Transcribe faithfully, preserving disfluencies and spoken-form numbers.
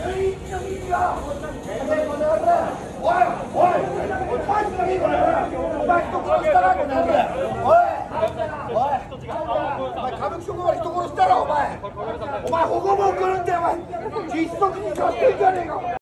お前保護門来るんだよお前実測にさせてんじゃねえか。